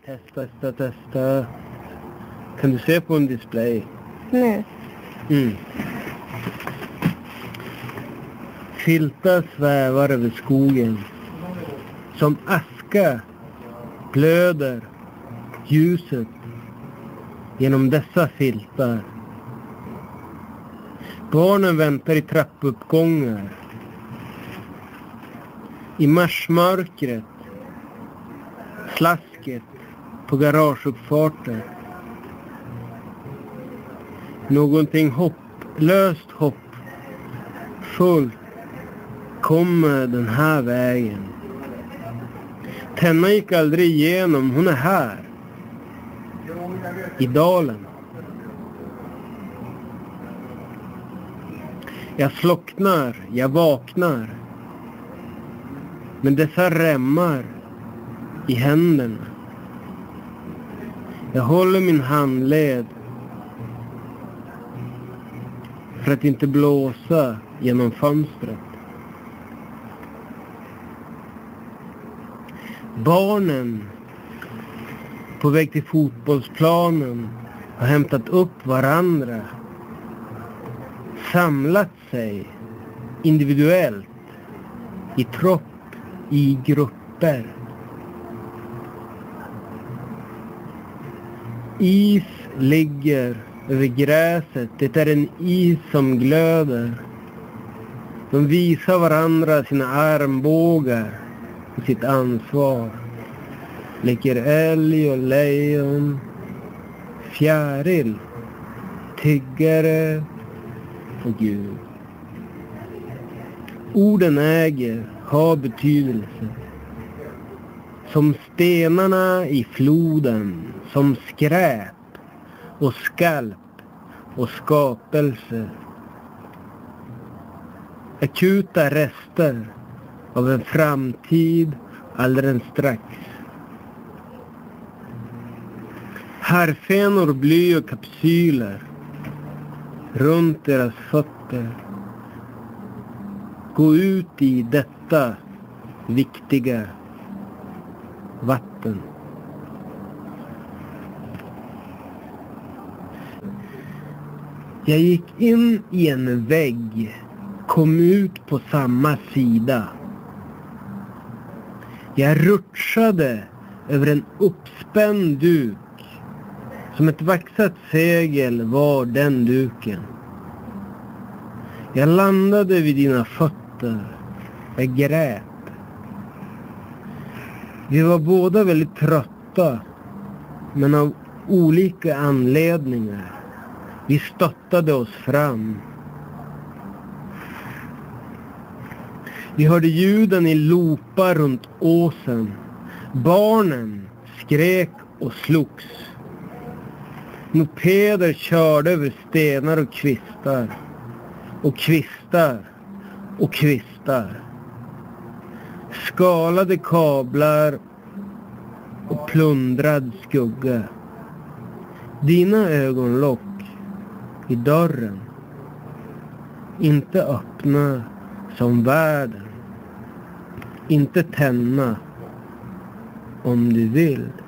Testa. Kan du se på en display? Nej. Filtar svävar över skogen. Som aska glöder ljuset genom dessa filtar. Barnen väntar i trappuppgångar. I marsmörkret. Slasket på garageuppfarter. Någonting hopplöst hoppfullt kommer den här vägen. Tenna gick aldrig igenom, hon är här. I dalen. Jag slocknar, jag vaknar. Men dessa remmar i händerna. Jag håller min handled för att inte blåsa genom fönstret. Barnen på väg till fotbollsplanen har hämtat upp varandra. Samlat sig individuellt, i tropp, i grupper. Is ligger över gräset. Det är en is som glöder. De visar varandra sina armbågar och sitt ansvar. Leker älg och lejon, fjäril, tiggare och Gud. Orden har betydelse. Som stenarna i floden, som skräp och skalp och skapelse. Akuta rester av en framtid alldeles strax. Harfenor, bly och kapsyler runt deras fötter. Gå ut i detta viktiga vatten. Jag gick in i en vägg, kom ut på samma sida. Jag rutschade över en uppspänd duk. Som ett vaxat segel var den duken. Jag landade vid dina fötter. Jag grät. Vi var båda väldigt trötta. Men av olika anledningar. Vi stöttade oss fram. Vi hörde ljuden i loopar runt åsen. Barnen skrek och slogs. Mopeder körde över stenar och kvistar. Och kvistar. Och kvistar. Skalade kablar och plundrad skugga. Dina ögonlock i dörren. Inte öppna som världen. Inte tända om du vill.